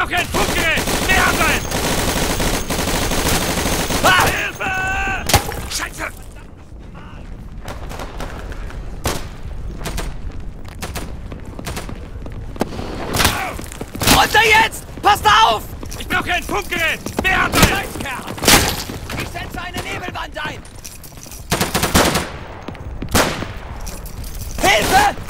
brauche ein Funkgerät! Mehr Arbeit! Ah! Hilfe! Scheiße! Runter jetzt! Passt auf! Ich brauche ein Funkgerät! Mehr Arbeit! Ich setze eine Nebelwand ein! Hilfe!